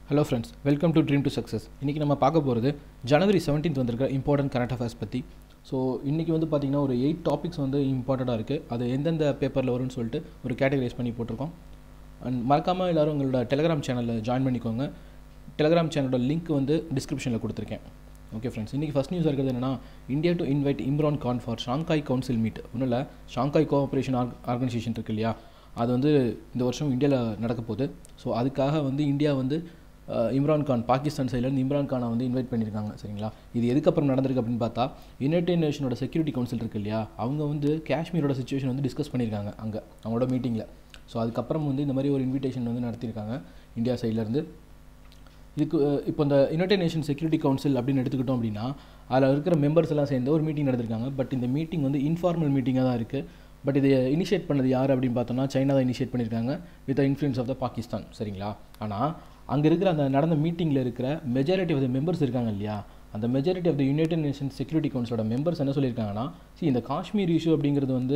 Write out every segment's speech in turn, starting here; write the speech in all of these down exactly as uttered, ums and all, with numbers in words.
Hello friends, welcome to Dream to Success. இன்னைக்கு நம்ம பார்க்க போகிறது ஜனவரி seventeenth வந்திருக்க இம்பார்ட்டன்ட் கரண்ட் அஃபேர்ஸ் பற்றி. ஸோ இன்றைக்கி வந்து பார்த்திங்கன்னா ஒரு எயிட் டாபிக்ஸ் வந்து இம்பார்ட்டண்ட்டாக இருக்குது. அது எந்தெந்த பேப்பரில் வரும்னு சொல்லிட்டு ஒரு கேட்டகரைஸ் பண்ணி போட்டிருக்கோம். அண்ட் மறக்காமல் எல்லோரும் உங்களோட டெலிகிராம் சேனலில் ஜாயின் பண்ணிக்கோங்க. டெலிகிராம் சேனலோட லிங்க் வந்து டிஸ்கிரிப்ஷனில் கொடுத்துருக்கேன். ஓகே ஃப்ரெண்ட்ஸ், இன்றைக்கி ஃபஸ்ட் நியூஸ் இருக்கிறது என்னென்னா, India to invite Imran Khan for Shanghai council meet. ஒன்றும் இல்லை, ஷாங்காய் கோஆப்ரேஷன் ஆர்க் ஆர்கனைசேஷன் இருக்குது இல்லையா, அது வந்து இந்த வருஷம் இந்தியாவில் நடக்க போகுது. ஸோ அதுக்காக வந்து இந்தியா வந்து இம்ரான் கான், பாகிஸ்தான் சைட்லேருந்து இம்ரான் கானை வந்து இன்வைட் பண்ணியிருக்காங்க. சரிங்களா, இது எதுக்கப்புறம் நடந்திருக்கு அப்படின்னு பார்த்தா, யுனைடெட் நேஷனோட செக்யூரிட்டி கவுன்சில் இருக்குது இல்லையா, அவங்க வந்து காஷ்மீரோட சிச்சுவேஷன் வந்து டிஸ்கஸ் பண்ணியிருக்காங்க அங்கே அவங்களோட மீட்டிங்கில். ஸோ அதுக்கப்புறம் வந்து இந்த மாதிரி ஒரு இன்விடேஷன் வந்து நடத்தியிருக்காங்க இந்தியா சைட்லேருந்து. இதுக்கு இப்போ இந்த யுனைடெட் நேஷன் செக்யூரிட்டி கவுன்சில் அப்படின்னு எடுத்துக்கிட்டோம் அப்படின்னா, அதில் இருக்கிற மெம்பர்ஸ் எல்லாம் சேர்ந்து ஒரு மீட்டிங் நடத்திருக்காங்க. பட் இந்த மீட்டிங் வந்து இன்ஃபார்மல் மீட்டிங்காக தான் இருக்குது. பட் இதை இனிஷியேட் பண்ணது யார் அப்படின்னு பார்த்தோம்னா, சைனா தான் இனிஷியேட் பண்ணியிருக்காங்க with influence of the Pakistan. சரிங்களா, ஆனால் அங்கே இருக்கிற அந்த நடந்த மீட்டிங்கில் இருக்கிற மெஜாரிட்டி ஆஃப் த மெம்பர்ஸ் இருக்காங்க இல்லையா, அந்த majority of the United Nation Security கவுன்சிலோட மெம்பர்ஸ் என்ன சொல்லியிருக்காங்கன்னா, சி இந்த காஷ்மீர் இஷ்யூ அப்படிங்கிறது வந்து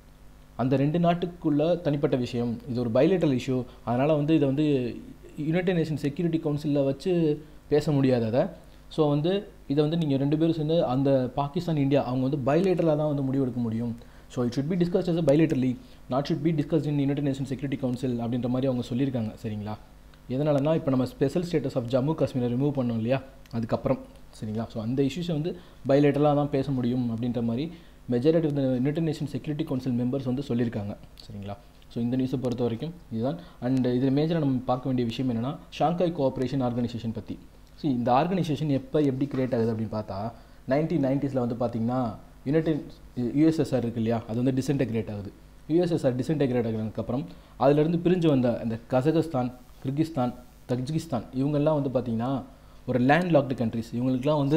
அந்த ரெண்டு நாட்டுக்குள்ளே தனிப்பட்ட விஷயம், இது ஒரு பைலேட்டரல் இஷ்யூ, அதனால் வந்து இதை வந்து யுனைடெட் நேஷன் செக்யூரிட்டி கவுன்சிலில் வச்சு பேச முடியாது. அதை ஸோ வந்து இதை வந்து நீங்கள் ரெண்டு பேரும் சேர்ந்து அந்த பாகிஸ்தான் இந்தியா அவங்க வந்து பைலேட்டரலாக தான் வந்து முடிவெடுக்க முடியும். So it should be discussed as a bilaterally, not should be discussed in United Nation Security Council அப்படின்ற மாதிரி அவங்க சொல்லியிருக்காங்க. சரிங்களா, எதனாலனா இப்போ நம்ம ஸ்பெஷல் ஸ்டேட்டஸ் ஆஃப் ஜம்மு காஷ்மீரை ரிமூவ் பண்ணோம் இல்லையா, அதுக்கப்புறம். சரிங்களா, ஸோ அந்த இஷ்யூஸை வந்து பைலேட்டரலாக தான் பேச முடியும் அப்படின்ற மாதிரி majority of the United Nation Security Council members வந்து சொல்லியிருக்காங்க. சரிங்களா, ஸோ இந்த நியூஸை பொறுத்த வரைக்கும் இதுதான். அண்ட் இதில் மேஜராக நம்ம பார்க்க வேண்டிய விஷயம் என்னென்னா, ஷாங்காய் கோஆப்ரேஷன் ஆர்கனைசேஷன் பற்றி. ஸோ இந்த ஆர்கனைசேஷன் எப்போ எப்படி கிரியேட் ஆகுது அப்படின்னு பார்த்தா, நைன்டீன் நைன்டிஸில் வந்து பார்த்திங்கன்னா யுனைடெட் யூஎஸ்எஸ்ஆர் இருக்குது இல்லையா, அது வந்து டிஸ்இன்டெகிரேட் ஆகுது. யூஎஸ்எஸ்ஆர் டிஸ்இன்டெகிரேட் ஆகிறதுக்கப்புறம் அதிலிருந்து பிரிஞ்சு வந்த அந்த கசகஸ்தான், கிர்கிஸ்தான், தஜிகிஸ்தான் இவங்கெல்லாம் வந்து பார்த்திங்கன்னா ஒரு லேண்ட் லாக்டு கண்ட்ரிஸ். இவங்களுக்குலாம் வந்து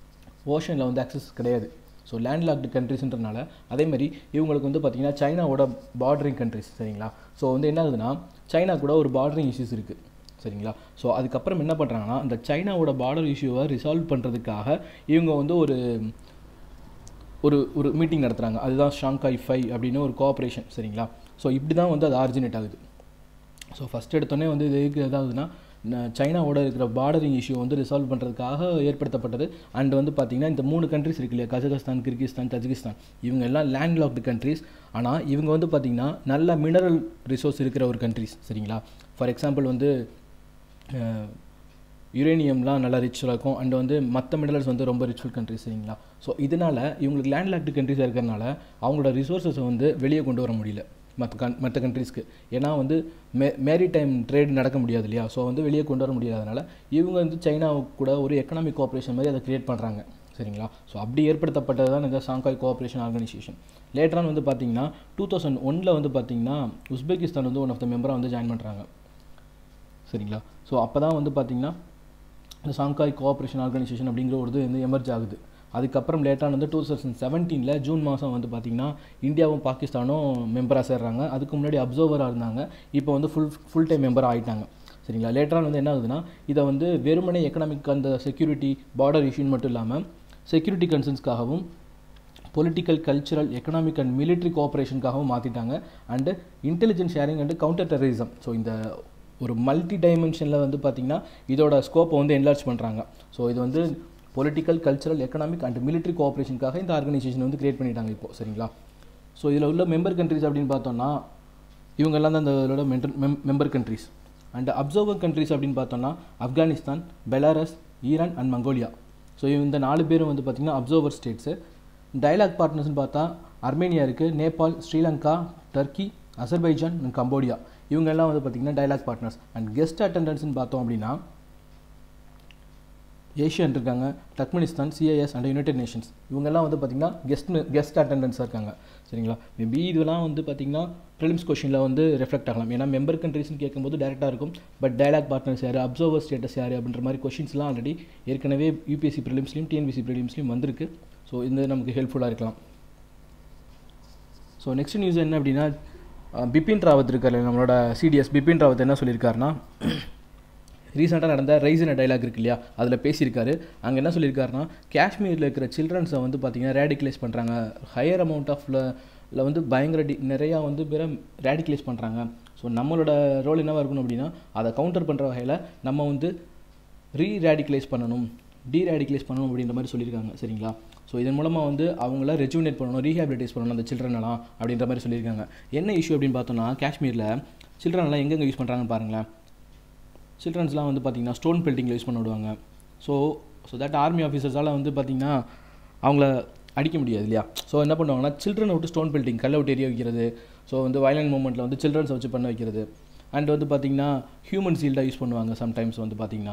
ஓஷனில் வந்து ஆக்சஸ் கிடையாது. ஸோ லேண்ட் லாக்டு கண்ட்ரிஸ்ன்றனால அதேமாதிரி இவங்களுக்கு வந்து பார்த்திங்கன்னா சைனாவோட பார்டரிங் கண்ட்ரிஸ். சரிங்களா, ஸோ வந்து என்ன ஆகுதுன்னா, சைனா கூட ஒரு பார்டரிங் இஷ்யூஸ் இருக்குது. சரிங்களா, ஸோ அதுக்கப்புறம் என்ன பண்ணுறாங்கன்னா, அந்த சைனாவோட பார்டர் இஷ்யூவை ரிசால்வ் பண்ணுறதுக்காக இவங்க வந்து ஒரு ஒரு ஒரு மீட்டிங் நடத்துகிறாங்க. அதுதான் ஷாங்காய் ஃபைவ் அப்படின்னு ஒரு கோஆப்ரேஷன். சரிங்களா, ஸோ இப்படி தான் வந்து அது ஆரிஜினேட் ஆகுது. ஸோ ஃபஸ்ட் எடுத்தோடனே வந்து இது எதுக்கு எதாவதுன்னா, சைனாவோட இருக்கிற பார்டரிங் இஷ்யூ வந்து ரிசால்வ் பண்ணுறதுக்காக ஏற்படுத்தப்பட்டது. அண்ட் வந்து பார்த்திங்கன்னா இந்த மூணு கண்ட்ரிஸ் இருக்கு இல்லையா, கசகஸ்தான், கிர்கிஸ்தான், தஜிகிஸ்தான், இவங்க எல்லாம் லேண்ட் லாக்டு கண்ட்ரிஸ். ஆனால் இவங்க வந்து பார்த்திங்கன்னா நல்ல மினரல் ரிசோர்ஸ் இருக்கிற ஒரு கண்ட்ரிஸ். சரிங்களா, ஃபார் எக்ஸாம்பிள் வந்து யுரேனியம்லாம் நல்லா ரிச்சாக இருக்கும். அண்ட் வந்து மற்ற மினரல்ஸ் வந்து ரொம்ப ரிச்ஃபுல் கண்ட்ரிஸ். சரிங்களா, ஸோ இதனால் இவங்களுக்கு லேண்ட் லாக்டு கண்ட்ரிஸாக இருக்கிறனால அவங்களோட ரிசோர்ஸஸை வந்து வெளியே கொண்டு வர முடியல மற்ற கண் மற்ற கண்ட்ரிஸ்க்கு. ஏன்னா வந்து மே மேரிடைம் ட்ரேட் நடக்க முடியாது இல்லையா, ஸோ வந்து வெளியே கொண்டு வர முடியாதனால இவங்க வந்து சைனாவுக்கு கூட ஒரு எக்கனாமிக் கோஆப்ரேஷன் மாதிரி அதை க்ரியேட் பண்ணுறாங்க. சரிங்களா, ஸோ அப்படி ஏற்படுத்தப்பட்டது தான் இந்த ஷாங்காய் கோஆப்ரேஷன் ஆர்கனைசேஷன். லேட்டரான் வந்து பார்த்திங்கன்னா டூ தௌசண்ட் ஒனில் வந்து பார்த்திங்கன்னா உஸ்பெகிஸ்தான் வந்து ஒன் ஆஃப் த மெம்பராக வந்து ஜாயின் பண்ணுறாங்க. சரிங்களா, ஸோ அப்போ தான் வந்து பார்த்திங்கன்னா இந்த ஷாங்காய் கோஆப்ரேஷன் ஆர்கனைசேஷன் அப்படிங்கிற ஒரு இது வந்து எமர்ஜ் ஆகுது. அதுக்கப்புறம் லேட்டாக வந்து டூ தௌசண்ட் செவன்டீனில் ஜூன் மாதம் வந்து பார்த்திங்கன்னா இந்தியாவும் பாகிஸ்தானும் மெம்பராக சேர்றாங்க. அதுக்கு முன்னாடி அப்சர்வராக இருந்தாங்க, இப்போ வந்து ஃபுல் ஃபுல் டைம் மெம்பராக ஆகிட்டாங்க. சரிங்களா, லேட்டராக வந்து என்ன ஆகுதுன்னா, இதை வந்து வெறுமனே எக்கனாமிக் அந்த செக்யூரிட்டி பார்டர் இஷ்யூன்னு மட்டும் இல்லாமல் செக்யூரிட்டி கன்சர்ன்ஸ்க்காகவும் political, cultural, economic and military கோஆப்ரேஷனுக்காகவும் மாற்றிட்டாங்க. And intelligence sharing and counter terrorism. So இந்த ஒரு மல்டி டைமென்ஷனில் வந்து பார்த்திங்கன்னா இதோட ஸ்கோப்பை வந்து என்லார்ஜ் பண்ணுறாங்க. ஸோ இது வந்து political, cultural, economic and military கோஆப்ரேஷனுக்காக இந்த ஆர்கனைசேஷன் வந்து கிரியேட் பண்ணிட்டாங்க இப்போது. சரிங்களா, ஸோ இதில் உள்ள மெம்பர் கண்ட்ரிஸ் அப்படின்னு பார்த்தோன்னா இவங்கெல்லாம் தான் இந்த இதோட mem member countries. And observer countries அப்படின்னு பார்த்தோன்னா Afghanistan, Belarus, Iran and Mongolia. So இந்த நாலு பேரும் வந்து பார்த்திங்கன்னா அப்சர்வர் ஸ்டேட்ஸு. டயலாக் பார்ட்னர்ஸ்னு பார்த்தா அர்மேனியா இருக்குது, Nepal, Sri Lanka, Turkey, Azerbaijan and Cambodia. இவங்கெல்லாம் வந்து பார்த்திங்கன்னா டயலாக் பார்ட்னர்ஸ். அண்ட் கெஸ்ட் அட்டண்டன்ஸ்னு பார்த்தோம் அப்படின்னா ஏஷியன் இருக்காங்க, Turkmenistan, CIS and United Nations இவங்கெல்லாம் வந்து பார்த்திங்கன்னா கெஸ்ட் கெஸ்ட் அட்டண்டன்ஸாக இருக்காங்க. சரிங்களா, மேபி இதெல்லாம் வந்து பார்த்திங்கன்னா ப்ரிலிம்ஸ் கொஷனில் வந்து ரெஃப்ளெக்ட் ஆகலாம். ஏன்னா மெம்பர் கண்ட்ரிஸ்னு கேட்கும்போது டேரெக்டாக இருக்கும். பட் டயலாக் பார்ட்னர்ஸ் யார், அப்சர்வர் ஸ்டேட்டஸ் யார் அப்படின்ற மாதிரி கொஷின்ஸ்லாம் ஆல்ரெடி ஏற்கனவே யூபிஎஸ்சி ப்ரிலிம்ஸ்லையும் டிஎன்பிசி ப்ரிலிம்ஸ்லையும் வந்திருக்கு. ஸோ இந்த நமக்கு ஹெல்ப்ஃபுல்லாக இருக்கலாம். ஸோ நெக்ஸ்ட் நியூஸ் என்ன அப்படின்னா, பிபின் ராவத் இருக்கார் நம்மளோட சிடிஎஸ். பிபின் ராவத் என்ன சொல்லியிருக்காருன்னா, ரீசெண்டாக நடந்த ரைசின டைலாக் இருக்கு இல்லையா, அதில் பேசியிருக்காரு. அங்கே என்ன சொல்லியிருக்காருன்னா, காஷ்மீரில் இருக்கிற சில்ட்ரன்ஸை வந்து பார்த்திங்கன்னா ரேடிகலைஸ் பண்ணுறாங்க, ஹையர் அமௌண்ட் ஆஃப்ல வந்து பயங்கர டி நிறையா வந்து பேரை ரேடிகலைஸ் பண்ணுறாங்க. ஸோ நம்மளோட ரோல் என்னவாக இருக்கணும் அப்படின்னா அதை கவுண்டர் பண்ணுற வகையில் நம்ம வந்து ரீரேடிகலைஸ் பண்ணணும், டீரேடிகலைஸ் பண்ணணும் அப்படின்ற மாதிரி சொல்லியிருக்காங்க. சரிங்களா? ஸோ இதன் மூலமாக வந்து அவங்கள ரெஜுவினேட் பண்ணணும், ரீஹேபிலிட்டேட் பண்ணணும் அந்த சில்ட்ரனெல்லாம் அப்படின்ற மாதிரி சொல்லியிருக்காங்க. என்ன இஷ்யூ அப்படின்னு பார்த்தோம்னா, காஷ்மீரில் சில்ட்ரனெல்லாம் எங்கெங்கே யூஸ் பண்ணுறாங்கன்னு பாருங்களேன். சில்ட்ரன்ஸ்லாம் வந்து பார்த்திங்கன்னா ஸ்டோன் பெல்ட்டிங்கில் யூஸ் பண்ண விடுவாங்க. ஸோ ஸோ தட் ஆர்மி ஆஃபீஸர்ஸால் வந்து பார்த்திங்கன்னா அவங்கள அடிக்க முடியாது இல்லையா? ஸோ என்ன பண்ணுவாங்கன்னா சில்ட்ரனை விட்டு ஸ்டோன் பெல்ட்டிங், கல்லை விட்டு எரிய வைக்கிறது, ஸோ வந்து வயலண்ட் மூமெண்ட்டில் வந்து சில்ட்ரன்ஸை வச்சு பண்ண வைக்கிறது. அண்ட் வந்து பார்த்திங்கன்னா ஹியூமன் சீல்டாக யூஸ் பண்ணுவாங்க சம்டைம்ஸ் வந்து பார்த்திங்கன்னா.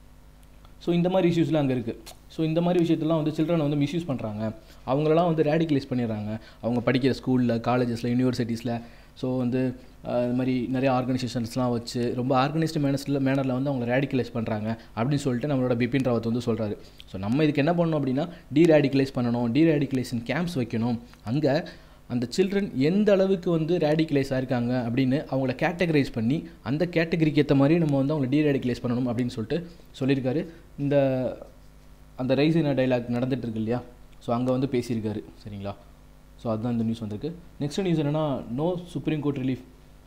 ஸோ இந்த மாதிரி இஷ்யூஸ்லாம் அங்கே இருக்குது. ஸோ இந்த மாதிரி விஷயத்தெல்லாம் வந்து சில்ட்ரனை வந்து மிஸ்யூஸ் பண்ணுறாங்க, அவங்களெல்லாம் வந்து ரேடிகலைஸ் பண்ணிடுறாங்க அவங்க படிக்கிற ஸ்கூலில், காலேஜஸில், யூனிவர்சிட்டிஸில். ஸோ வந்து இது மாதிரி நிறைய ஆர்கனைசேஷன்ஸ்லாம் வச்சு ரொம்ப ஆர்கனைஸ்டு மேனஸில் மேனரில் வந்து அவங்க ரேடிகலைஸ் பண்ணுறாங்க அப்படின்னு சொல்லிட்டு நம்மளோட பிபின் ராவத் வந்து சொல்கிறாரு. ஸோ நம்ம இதுக்கு என்ன பண்ணணும் அப்படின்னா டீரேடிகலைஸ் பண்ணணும், டீரேடிகலைசேஷன் கேம்ப்ஸ் வைக்கணும். அங்கே அந்த சில்ட்ரன் எந்த அளவுக்கு வந்து ரேடிகலைஸ் ஆகிருக்காங்க அப்படின்னு அவங்கள கேட்டகரைஸ் பண்ணி அந்த கேட்டகரிக்கு ஏற்ற மாதிரி நம்ம வந்து அவங்களை டீரேடிகலைஸ் பண்ணணும் அப்படின்னு சொல்லிட்டு சொல்லியிருக்காரு. இந்த அந்த ரைசினா டைலாக் நடந்துகிட்டு இருக்கு இல்லையா? ஸோ அங்கே வந்து பேசியிருக்காரு. சரிங்களா? ஸோ அதுதான் இந்த நியூஸ் வந்திருக்கு. நெக்ஸ்ட் நியூஸ் என்னென்னா, no Supreme Court relief,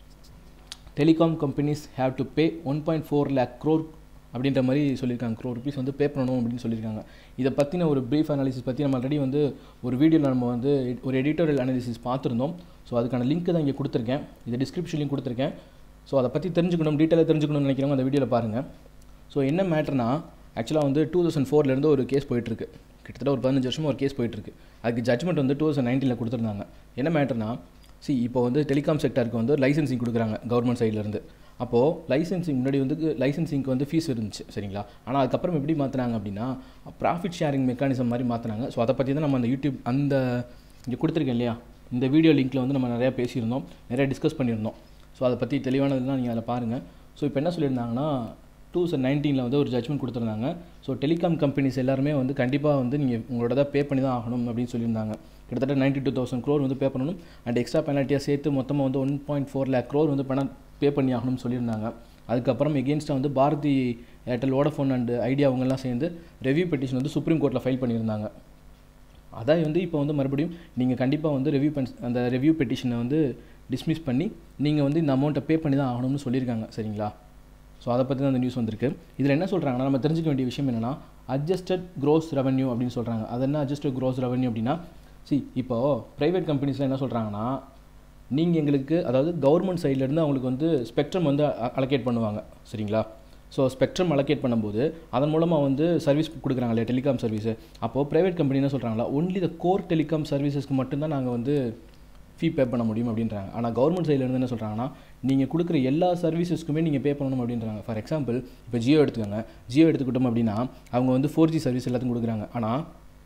telecom companies have to pay one point four lakh crore அப்படின்ற மாதிரி சொல்லியிருக்காங்க. க்ரோர் ருபீஸ் வந்து பே பண்ணணும் அப்படின்னு சொல்லியிருக்காங்க. இதை பற்றின ஒரு ப்ரீஃப் அனாலிசிஸ் பற்றி நம்ம ஆல்ரெடி வந்து ஒரு வீடியோவில் நம்ம வந்து ஒரு எடிட்டோரியல் அனாலிசிஸ் பார்த்துருந்தோம். ஸோ அதுக்கான லிங்க் தான் இங்கே கொடுத்துருக்கேன், இது டிஸ்கிரிப்ஷன்லையும் கொடுத்துருக்கேன். ஸோ அதை பற்றி தெரிஞ்சுக்கணும், டீட்டெயிலாக தெரிஞ்சுக்கணும்னு நினைக்கிறவங்க அந்த வீடியோவில் பாருங்கள். ஸோ என்ன மேட்டர்னா, ஆக்சுவலாக வந்து டூ தௌசண்ட் ஃபோர்லேருந்து ஒரு கேஸ் போயிட்டுருக்கு, கிட்டத்தட்ட ஒரு பதினஞ்சு வருஷமாக ஒரு கேஸ் போயிட்டுருக்கு. அதுக்கு ஜட்மெண்ட் வந்து டூ தௌசண்ட் நைன்டீனில் கொடுத்துருந்தாங்க. என்ன மேட்டர்னா, சி இப்போ வந்து டெலிகாம் செக்டருக்கு வந்து லைசன்சிங் கொடுக்குறாங்க கவர்மெண்ட் சைட்லேருந்து. அப்போது லைசன்சிங் முன்னாடி வந்து லைசன்சிங்க்கு வந்து ஃபீஸ் இருந்துச்சு. சரிங்களா? ஆனால் அதுக்கப்புறம் எப்படி மாற்றினாங்க அப்படின்னா ப்ராஃபிட் ஷேரிங் மெக்கானிசம் மாதிரி மாற்றினாங்க. ஸோ அதை பற்றி தான் நம்ம அந்த யூடியூப் அந்த இங்கே கொடுத்துருக்கேன் இல்லையா, இந்த வீடியோ லிங்க்கில் வந்து நம்ம நிறையா பேசியிருந்தோம், நிறையா டிஸ்கஸ் பண்ணியிருந்தோம். ஸோ அதை பற்றி தெளிவானதுலாம் நீங்கள் அதில் பாருங்கள். ஸோ இப்போ என்ன சொல்லியிருந்தாங்கன்னா, டூ தௌசண்ட் நைன்டீனில் வந்து ஒரு ஜட்மெண்ட் கொடுத்துருந்தாங்க. ஸோ டெலிகாம் கம்பெனிஸ் எல்லாருமே வந்து கண்டிப்பாக வந்து நீங்கள் உங்களோட தான் பே பண்ணி தான் ஆகணும் அப்படின்னு சொல்லியிருந்தாங்க. கிட்டத்தட்ட நைன்ட்டி டூ தௌசண்ட் க்ரோர் வந்து பே பண்ணணும். அண்ட் எக்ஸ்ட்ரா பெனால்ட்டியாக சேர்த்து மொத்தமாக வந்து one point four lakh crore வந்து பணம் பே பண்ணி ஆகணும்னு சொல்லியிருந்தாங்க. அதுக்கப்புறம் எகெயின்ஸ்டாக வந்து Bharti Airtel, Vodafone and Idea அவங்கெல்லாம் சேர்ந்து ரெவ்யூ பெட்டிஷன் வந்து சுப்ரீம் கோர்ட்டில் ஃபைல் பண்ணியிருந்தாங்க. அதான் வந்து இப்போ வந்து மறுபடியும் நீங்கள் கண்டிப்பாக வந்து ரெவ்யூ பண் அந்த ரெவ்யூ பெட்டிஷனை வந்து டிஸ்மிஸ் பண்ணி நீங்கள் வந்து இந்த அமௌண்ட்டை பே பண்ணி தான் ஆகணும்னு சொல்லியிருக்காங்க. சரிங்களா? ஸோ அதை பற்றி தான் அந்த நியூஸ் வந்திருக்கு. இதில் என்ன சொல்கிறாங்கன்னா, நம்ம தெரிஞ்சுக்க வேண்டிய விஷயம் என்னென்னா, அட்ஜஸ்டட் க்ரோஸ் ரெவன்யூ அப்படின்னு சொல்கிறாங்க. அது என்ன அட்ஜஸ்டட் க்ரோஸ் ரெவன்யூ அப்படின்னா, சி இப்போது ப்ரைவேட் கம்பெனிஸில் என்ன சொல்கிறாங்கன்னா, நீங்கள் எங்களுக்கு அதாவது கவர்மெண்ட் சைட்லேருந்து அவங்களுக்கு வந்து ஸ்பெக்ட்ரம் வந்து அலோகேட் பண்ணுவாங்க. சரிங்களா? ஸோ ஸ்பெக்ட்ரம் அலோகேட் பண்ணும்போது அதன் மூலமாக வந்து சர்வீஸ் கொடுக்குறாங்க இல்லையா, டெலிகாம் சர்வீஸு. அப்போது ப்ரைவேட் கம்பெனி என்ன சொல்கிறாங்களா, ஒன்லி த கோர் டெலிகாம் சர்வீசஸ்க்கு மட்டும்தான் நாங்கள் வந்து ஃபீ பே பண்ண முடியும் அப்படின்றாங்க. ஆனால் கவர்மெண்ட் சைட்லேருந்து என்ன சொல்கிறாங்கன்னா, நீங்கள் கொடுக்குற எல்லா சர்வீசஸ்க்குமே நீங்கள் பே பண்ணணும் அப்படின்றாங்க. ஃபார் எக்ஸாம்பிள் இப்போ ஜியோ எடுத்துக்கோங்க. ஜியோ எடுத்துக்கிட்டோம் அப்படின்னா அவங்க வந்து ஃபோர் ஜி சர்வீஸ் எல்லாத்தையும் கொடுக்குறாங்க. ஆனால்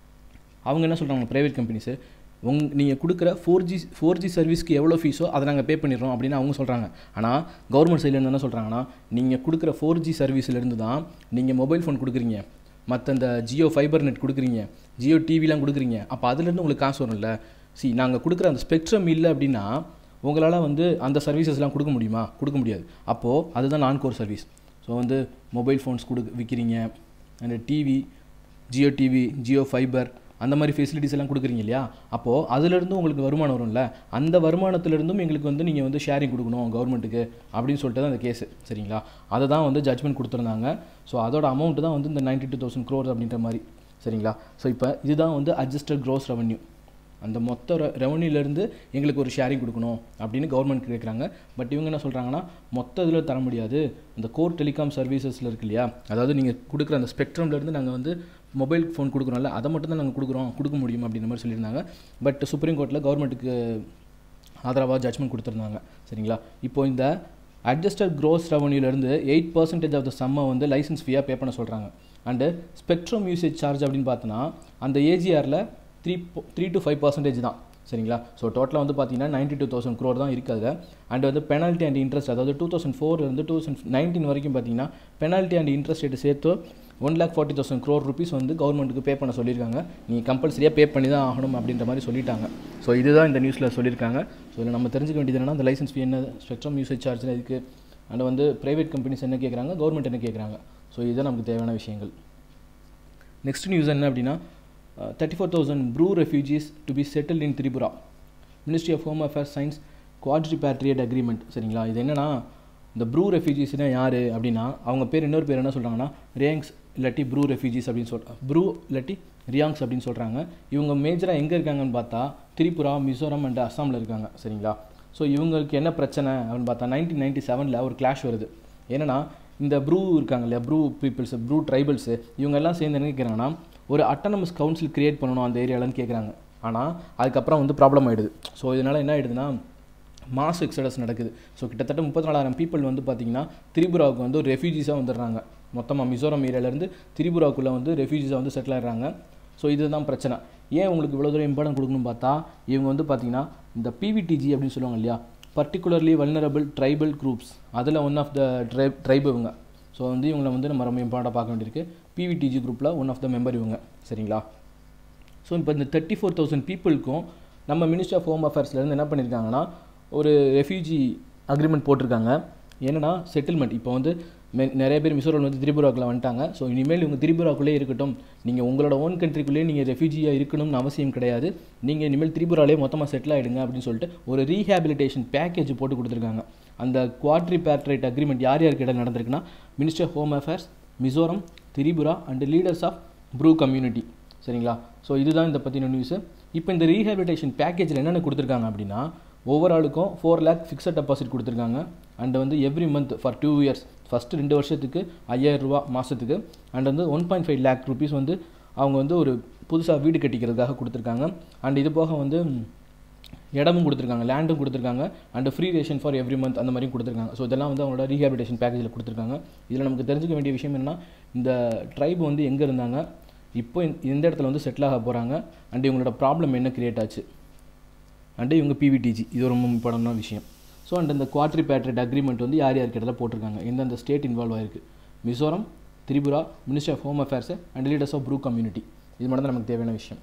அவங்க என்ன சொல்கிறாங்க, ப்ரைவேட் கம்பெனிஸு, உங் நீங்கள் கொடுக்குற ஃபோர் ஜி ஃபோர் ஜி சர்வீஸ்க்கு எவ்வளோ ஃபீஸோ அதை நாங்கள் பே பண்ணிடுறோம் அப்படின்னு அவங்க சொல்கிறாங்க. ஆனால் கவர்மெண்ட் சைட்லேருந்து என்ன சொல்கிறாங்கன்னா, நீங்கள் கொடுக்குற ஃபோர் ஜி சர்வீஸ்லேருந்து தான் நீங்கள் மொபைல் ஃபோன் கொடுக்குறீங்க, மற்ற இந்த ஜியோ ஃபைபர் நெட் கொடுக்குறீங்க, ஜியோ டிவிலாம் கொடுக்குறீங்க. அப்போ அதுலேருந்து உங்களுக்கு காசு வரும்ல. சி நாங்கள் கொடுக்குற அந்த ஸ்பெக்ட்ரம் இல்லை அப்படின்னா உங்களால் வந்து அந்த சர்வீசஸ்லாம் கொடுக்க முடியுமா? கொடுக்க முடியாது. அப்போது அதுதான் நான் கோர் சர்வீஸ். ஸோ வந்து மொபைல் ஃபோன்ஸ் கொடு விற்கிறீங்க, and TV, Jio TV, Jio fibre அந்த மாதிரி ஃபெசிலிட்டிஸ் எல்லாம் கொடுக்குறீங்க இல்லையா? அப்போது அதுலேருந்து உங்களுக்கு வருமானம் வரும்ல, அந்த வருமானத்துலேருந்தும் எங்களுக்கு வந்து நீங்கள் வந்து ஷேரிங் கொடுக்கணும் கவர்மெண்ட்டுக்கு அப்படின்னு சொல்லிட்டு தான் அந்த கேஸு. சரிங்களா? அதை தான் வந்து ஜட்மெண்ட் கொடுத்துருந்தாங்க. ஸோ அதோட அமௌண்ட் தான் வந்து இந்த நைன்ட்டி டூ தௌசண்ட் க்ரோர் அப்படின்ற மாதிரி. சரிங்களா? ஸோ இப்போ இதுதான் வந்து அட்ஜஸ்டட் க்ரோஸ் ரெவன்யூ. அந்த மொத்த ரெ ரெவன்யூலேருந்து எங்களுக்கு ஒரு ஷேரிங் கொடுக்கணும் அப்படின்னு கவர்மெண்ட் கேட்குறாங்க. பட் இவங்க என்ன சொல்கிறாங்கன்னா, மொத்த இதில் தர முடியாது, அந்த கோர் டெலிகாம் சர்வீசஸில் இருக்கு இல்லையா, அதாவது நீங்கள் கொடுக்குற அந்த ஸ்பெக்ட்ரம்லேருந்து நாங்கள் வந்து மொபைல் ஃபோன் கொடுக்குறோம்ல, அதை மட்டும் தான் நாங்கள் கொடுக்குறோம் கொடுக்க முடியும் அப்படின்ற மாதிரி சொல்லியிருந்தாங்க. பட் சுப்ரீம் கோர்ட்டில் கவர்மெண்ட்டுக்கு ஆதரவாக ஜட்மெண்ட் கொடுத்துருந்தாங்க. சரிங்களா? இப்போ இந்த அட்ஜஸ்டட் க்ரோஸ் ரெவன்யூலேருந்து எயிட் பர்சன்டேஜ் ஆஃப் த சம்மை வந்து லைசன்ஸ் ஃபீயாக பே பண்ண சொல்கிறாங்க. அண்டு ஸ்பெக்ட்ரம் யூசேஜ் சார்ஜ் அப்படின்னு பார்த்தோன்னா அந்த ஏஜிஆரில் three three to five percentage தான். சரிங்களா? ஸோ டோட்டலாக வந்து பார்த்தீங்கன்னா நைன்ட்டி டூ தௌசண்ட் க்ரோர் தான் இருக்காது. அண்ட் வந்து பெனால்ட்டி அண்ட் இன்ட்ரெஸ்ட், அதாவது டூ தௌசண்ட் ஃபோர்லேருந்து டூ தௌசண்ட் நைன்டீன் வரைக்கும் பார்த்தீங்கன்னா பெனால்ட்டி அண்ட் இன்ட்ரெஸ்ட் ரேட்டு சேர்த்து one lakh forty thousand crore rupees வந்து கவர்மெண்ட்டுக்கு பே பண்ண சொல்லியிருக்காங்க. நீங்கள் கம்பல்சரியாக பே பண்ணி தான் ஆகணும் அப்படின்ற மாதிரி சொல்லிட்டாங்க. ஸோ இதுதான் இந்த நியூஸில் சொல்லியிருக்காங்க. ஸோ இதில் நம்ம தெரிஞ்சுக்க வேண்டியது என்னென்னா, அந்த லைசன்ஸ் ஃபீ என்ன, ஸ்பெக்ட்ரம் யூசேஜ் சார்ஜில் இதுக்கு, அண்ட் வந்து ப்ரைவேட் கம்பெனிஸ் என்ன கேட்குறாங்க, கவர்மெண்ட் என்ன கேட்குறாங்க. ஸோ இதுதான் நமக்கு தேவையான விஷயங்கள். நெக்ஸ்ட் நியூஸ் என்ன அப்படின்னா, thirty four thousand Bru refugees to be settled in Tripura. Ministry of home affairs signs quadripartite agreement சரிங்களா. இது என்னென்னா இந்த ப்ரூ ரெஃப்யூஜிஸ்னா யார் அப்படின்னா அவங்க பேர் இன்னொரு பேர் என்ன சொல்கிறாங்கன்னா ரியாங்ஸ் இல்லாட்டி ப்ரூ ரெஃப்யூஜிஸ் அப்படின்னு சொல்கிறாங்க. ப்ரூ இல்லாட்டி ரியாங்ஸ் அப்படின்னு சொல்கிறாங்க. இவங்க மேஜராக எங்கே இருக்காங்கன்னு பார்த்தா திரிபுரா, மிசோரம் அண்ட் அஸ்ஸாமில் இருக்காங்க சரிங்களா. ஸோ இவங்களுக்கு என்ன பிரச்சனை அப்படின்னு பார்த்தா நைன்டீன் நைன்ட்டி செவனில் ஒரு கிளாஷ் வருது. என்னென்னா இந்த ப்ரூ இருக்காங்க இல்லையா, ப்ரூ பீப்புள்ஸு, ப்ரூ ட்ரைபல்ஸு, இவங்க எல்லாம் சேர்ந்து என்ன கேட்குறாங்கன்னா ஒரு அட்டானமஸ் கவுன்சில் க்ரியேட் பண்ணணும் அந்த ஏரியாவில்னு கேட்குறாங்க. ஆனால் அதுக்கப்புறம் வந்து ப்ராப்ளம் ஆகிடுது. ஸோ இதனால் என்ன ஆகிடுதுன்னா மாஸ் எக்ஸடஸ் நடக்குது. ஸோ கிட்டத்தட்ட முப்பத்தி நாலாயிரம் பீப்புள் வந்து பார்த்திங்கன்னா திரிபுராவுக்கு வந்து ஒரு ரெஃப்யூஜிஸாக வந்துடுறாங்க. மொத்தமாக மிசோரம் ஏரியாவிலேருந்து திரிபுராவுக்குள்ளே வந்து ரெஃப்யூஜிஸாக வந்து செட்டில் ஆகிடுறாங்க. ஸோ இதுதான் பிரச்சனை. ஏன் உங்களுக்கு இவ்வளோ தூரம் இம்பார்ட்டன்ட் கொடுக்கணும்னு பார்த்தா இவங்க வந்து பார்த்திங்கன்னா இந்த பிவிடிஜி அப்படின்னு சொல்லுவாங்க இல்லையா, பர்டிகுலர்லி வல்னரபிள் ட்ரைபல் குரூப்ஸ், அதில் one of the tribe tribe இவங்க. ஸோ வந்து இவங்களை வந்து நம்ம ரொம்ப இம்பார்ட்டண்ட்டாக பார்க்க வேண்டியிருக்கு. பிவிடிஜி குரூப்பில் ஒன் ஆஃப் த மெம்பர் இவங்க சரிங்களா. ஸோ இப்போ இந்த தேர்ட்டி ஃபோர் தௌசண்ட் பீப்புளுக்கும் நம்ம மினிஸ்ட்ரி ஆஃப் ஹோம் அஃபேர்ஸ்லேருந்து என்ன பண்ணியிருக்காங்கன்னா ஒரு ரெஃப்யூஜி அக்ரிமெண்ட் போட்டிருக்காங்க. என்னென்னா செட்டில்மெண்ட். இப்போ வந்து மெ நிறைய பேர் மிசோரம் வந்து திரிபுராக்குள்ளே வந்துட்டாங்க. ஸோ இனிமேல் இவங்க திரிபுராக்குள்ளே இருக்கட்டும், நீங்கள் உங்களோட ஓன் கண்ட்ரிக்குள்ளேயே நீங்கள் ரெஃப்யூஜியாக இருக்கணும்னு அவசியம் கிடையாது, நீங்கள் இனிமேல் திரிபுராலே மொத்தமாக செட்டில் ஆகிடுங்க அப்படின்னு சொல்லிட்டு ஒரு ரீஹேபிலிட்டேஷன் பேக்கேஜ் போட்டு கொடுத்துருக்காங்க. அந்த குவாட்ரிபேட்ரைட் அக்ரிமெண்ட் யார் யாருக்கு இடையில் நடந்திருக்குன்னா ministry of home affairs, Mizoram, Tripura and leaders of Bru community சரிங்களா. ஸோ இதுதான் இந்த பற்றின நியூஸு. இப்போ இந்த ரீஹேபிலிட்டேஷன் பேக்கேஜில் என்னென்ன கொடுத்துருக்காங்க அப்படின்னா ஓவராலுக்கும் ஃபோர் லேக் ஃபிக்ஸட் டெபாசிட் கொடுத்துருக்காங்க. அண்ட் வந்து every month for two years first ரெண்டு வருஷத்துக்கு ஐயாயிரம் ரூபா மாதத்துக்கு. அண்ட் வந்து one point five lakh rupees வந்து அவங்க வந்து ஒரு புதுசாக வீடு கட்டிக்கிறதுக்காக கொடுத்துருக்காங்க. அண்ட் இது போக வந்து இடமும் கொடுத்துருக்காங்க, லேண்டும் கொடுத்துருக்காங்க. And free ration for every month அந்த மாதிரியும் கொடுத்துருக்காங்க. ஸோ இதெல்லாம் வந்து அவங்களோட ரீஹேபிலிட்டேஷன் பேக்கேஜில் கொடுத்துருக்காங்க. இதில் நமக்கு தெரிஞ்சுக்க வேண்டிய விஷயம் என்னென்னா இந்த ட்ரைப் வந்து எங்கே இருந்தாங்க, இப்போ இந்த இடத்துல வந்து செட்டில் ஆக போகிறாங்க, அண்ட் இவங்களோட ப்ராப்ளம் என்ன கிரியேட் ஆச்சு, அண்டு இவங்க பிவிடிஜி, இது ரொம்ப இம்பார்ட்டண்டான விஷயம். ஸோ அண்ட் இந்த குவாட்ரிபேட்ரைட் அக்ரிமெண்ட் வந்து யார் யாருக்கு இடத்துல போட்டிருக்காங்க, எந்தெந்த ஸ்டேட் இன்வால்வ் ஆயிருக்கு, Mizoram, Tripura, ministry of home affairs and leaders of Bru community. இது மட்டும் தான் நமக்கு தேவையான விஷயம்.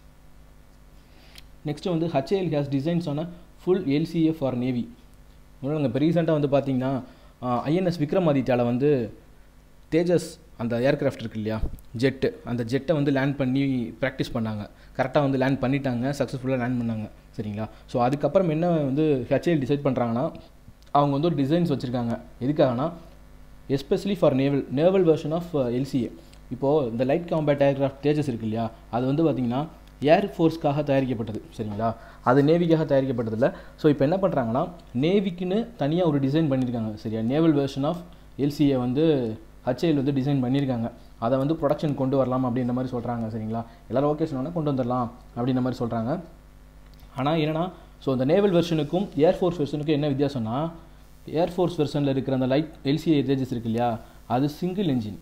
நெக்ஸ்ட்டு வந்து ஹெச்ஏஎல் ஹேஸ் டிசைன்ஸ் ஆன ஃபுல் எல்சிஏ ஃபார் நேவி. ஒன்றும் இப்போ ரீசெண்டாக வந்து பார்த்திங்கன்னா ஐஎன்எஸ் விக்ரமாதித்யாவில் வந்து தேஜஸ் அந்த ஏர்க்ராஃப்ட் இருக்குது இல்லையா, ஜெட்டு, அந்த ஜெட்டை வந்து லேண்ட் பண்ணி ப்ராக்டிஸ் பண்ணாங்க. கரெக்டாக வந்து லேண்ட் பண்ணிட்டாங்க, சக்ஸஸ்ஃபுல்லாக லேண்ட் பண்ணாங்க சரிங்களா. ஸோ அதுக்கப்புறம் என்ன வந்து ஹெச்ஏஎல் டிசைட் பண்ணுறாங்கன்னா அவங்க வந்து ஒரு டிசைன்ஸ் வச்சுருக்காங்க. எதுக்காகனா especially for naval naval version of LCA. இப்போது இந்த லைட் காம்பேட் ஏர்க்ராஃப்ட் தேஜஸ் இருக்குது இல்லையா, அது வந்து பார்த்திங்கன்னா ஏர் ஃபோர்ஸ்க்காக தயாரிக்கப்பட்டது சரிங்களா, அது நேவிக்காக தயாரிக்கப்பட்டதில்லை. ஸோ இப்போ என்ன பண்ணுறாங்கன்னா நேவிக்குன்னு தனியாக ஒரு டிசைன் பண்ணியிருக்காங்க சரியா. நேவல் வெர்ஷன் ஆஃப் எல்சிஏ வந்து ஹெச்ஏஎல் வந்து டிசைன் பண்ணியிருக்காங்க. அதை வந்து ப்ரொடக்ஷன் கொண்டு வரலாம் அப்படின்ற மாதிரி சொல்கிறாங்க சரிங்களா. எல்லோரும் ஓகே சொன்னோன்னா கொண்டு வந்துடலாம் அப்படின்ற மாதிரி சொல்கிறாங்க. ஆனால் என்னென்னா ஸோ இந்த நேவல் வெர்ஷனுக்கும் ஏர்ஃபோர்ஸ் வெர்ஷனுக்கும் என்ன வித்தியாசம்னா ஏர்ஃபோர்ஸ் வெர்ஷனில் இருக்கிற அந்த லைட் எல்சிஏ தேஜஸ் இருக்கு இல்லையா, அது சிங்கிள் என்ஜின்.